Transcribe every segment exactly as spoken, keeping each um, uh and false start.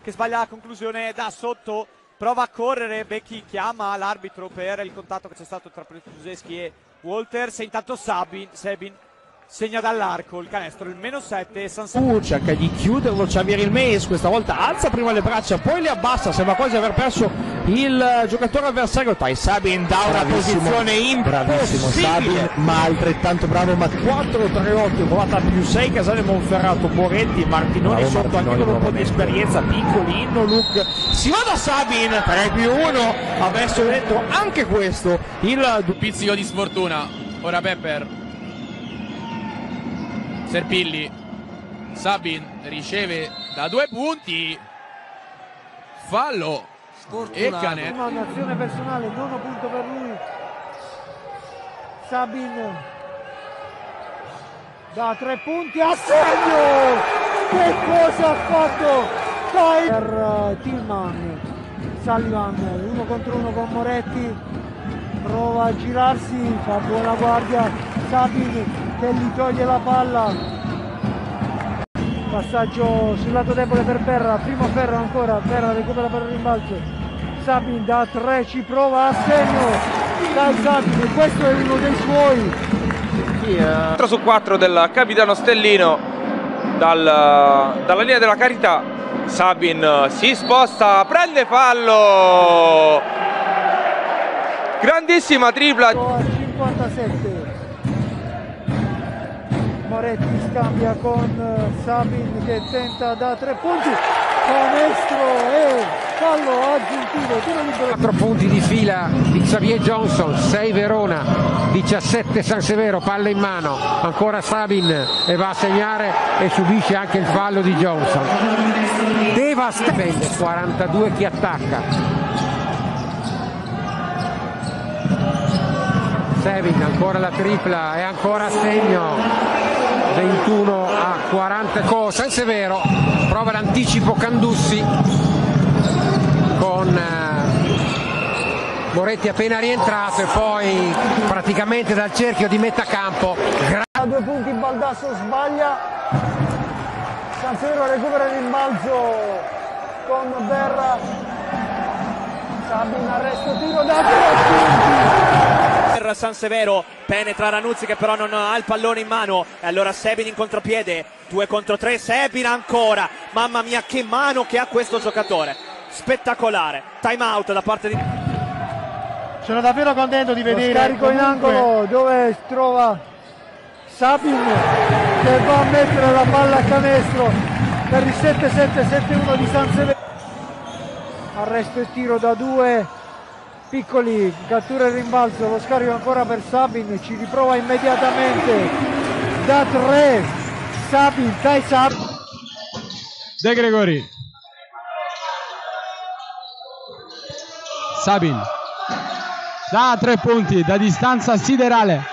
che sbaglia la conclusione da sotto, prova a correre, Becchi chiama l'arbitro per il contatto che c'è stato tra Pretuseschi e Walters, e intanto Sabin, Sabin segna dall'arco il canestro, il meno sette. Uh, cerca di chiuderlo Xavier Ilmeis, questa volta alza prima le braccia, poi le abbassa, sembra quasi aver perso il giocatore avversario. Tai Sabin da una posizione bravissimo Sabin, ma altrettanto bravo ma quattro tre otto, provata più sei, Casale Monferrato, Moretti, Martinoni bravo, sotto, Martinoni, anche con un po' di veramente. esperienza, piccoli, Innoluk, si va da Sabin, tre più uno, ha messo dentro anche questo, il pizzico di sfortuna. Ora Pepper, Serpilli, Sabin riceve da due punti, fallo e canestro. Un'azione personale, nono punto per lui. Sabin da tre punti a segno. Che cosa ha fatto Kai per uh, Tillman? Sullivan uno contro uno con Moretti, prova a girarsi, fa buona guardia Sabin che gli toglie la palla. Passaggio sul lato debole per Ferra, primo Ferra ancora, Ferra recupera per il rimbalzo, Sabin da tre ci prova, a segno dai Sabin, questo è uno dei suoi. quattro su quattro del capitano Stellino dal, dalla linea della Carità. Sabin si sposta, prende fallo, grandissima tripla. cinquantasette, Moretti scambia con Sabin che tenta da tre punti, canestro e fallo aggiuntivo, tiro libero. quattro punti di fila di Xavier Johnson, sei Verona, diciassette San Severo, palla in mano, ancora Sabin e va a segnare e subisce anche il fallo di Johnson. Devastante, quarantadue chi attacca. Sabin ancora la tripla e ancora a segno, ventuno a quaranta. San Severo prova l'anticipo Candussi con eh, Moretti appena rientrato e poi praticamente dal cerchio di metà campo. A due punti Baldasso sbaglia, San Severo recupera il rimbalzo con Berra, Sabin arresto tiro da tre punti. Per San Severo penetra Ranuzzi che però non ha il pallone in mano, e allora Sabin in contropiede, due contro tre, Sabin ancora, mamma mia che mano che ha questo giocatore, spettacolare. Time out da parte di... Sono davvero contento di vedere lo scarico in angolo dove trova Sabin che va a mettere la palla a canestro per il sette sette sette uno di San Severo. Arresto e tiro da due, Piccoli cattura il rimbalzo, lo scarico ancora per Sabin, ci riprova immediatamente da tre, Sabin, dai Sabin. De Gregori, Sabin da tre punti da distanza siderale.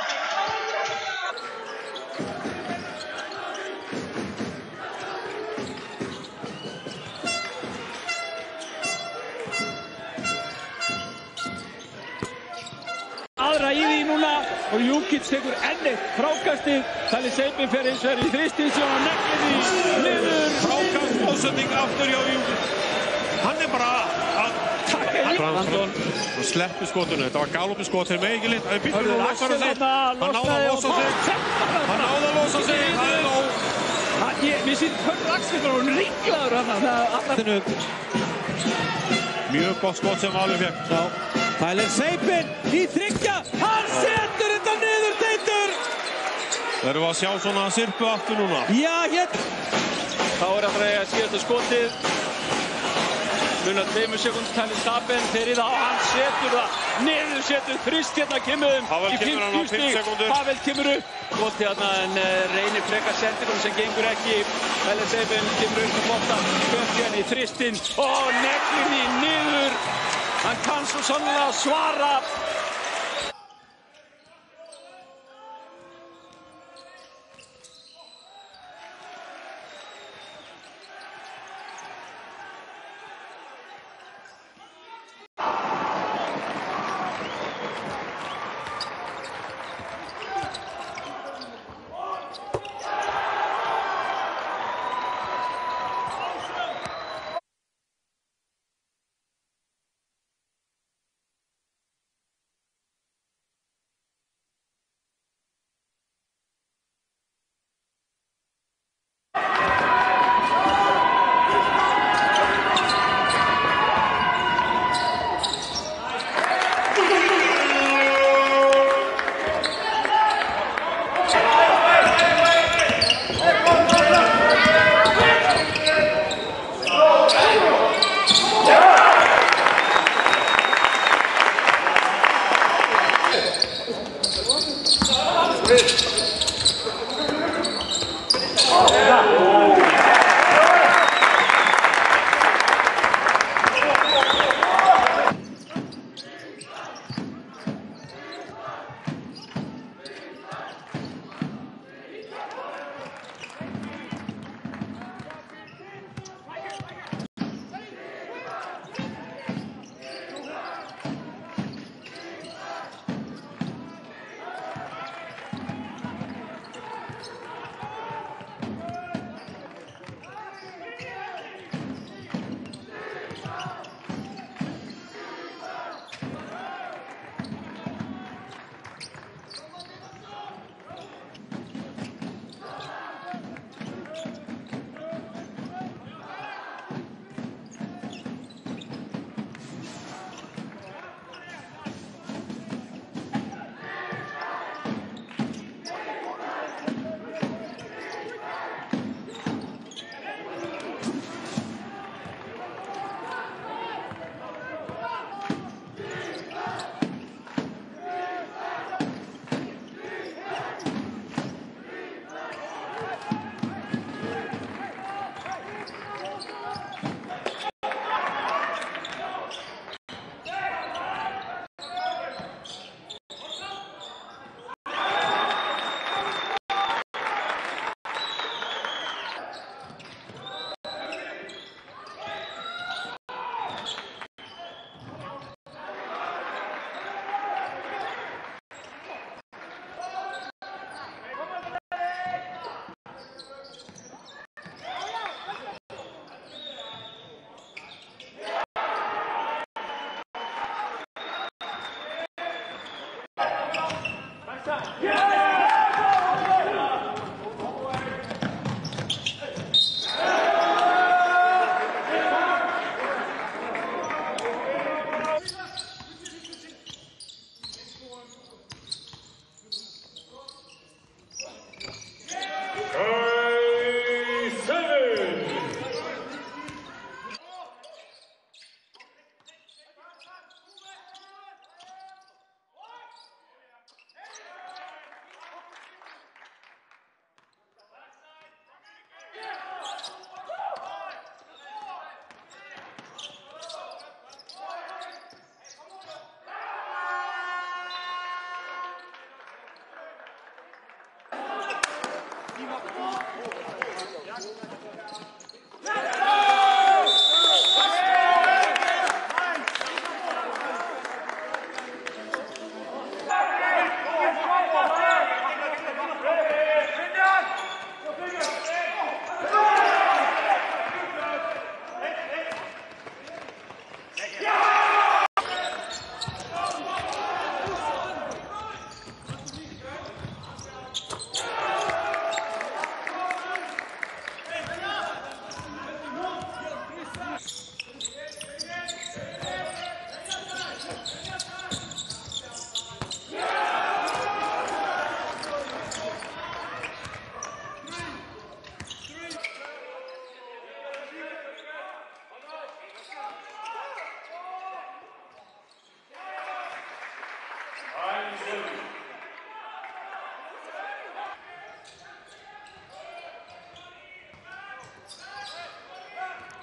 Aðra í því núna og Júkic tekur enni frákastið. Þannig Sabin fer eins og er í þristíðsjón og neglir því niður. Frákast ósending aftur hjá Júkic. Hann er bara að taka í Fransson og sleppi skotinu. Þetta var galoppi skot til mig ekki lit. Hann býttur nú losar sig. Hann náði að losa sig. Hann náði að losa sig. Það er nóg. Við sýnum Hörður Axelsson og hann ringlaður hann. Mjög gott skot sem Valur fékk. Tyler Sabin í þriggja, hann setur þetta niður, Teitur! Erum við að sjá svona sirpu aftur núna? Já, hérna! Þá er að reyja síðasta skotið. Munar tveimur sekúndum Tyler Sabin fyrir það og hann setur það niður, setur þrist hérna, kemur um í fimmtíu stig. Pavel kemur upp. Skotið hérna en reynir frekar sendinum sem gengur ekki. Tyler Sabin kemur upp og botar, kvöndi hann í þristinn og neglir því niður. Hann kann svo sannlega svara.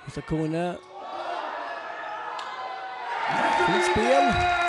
Sakone. Fint spel.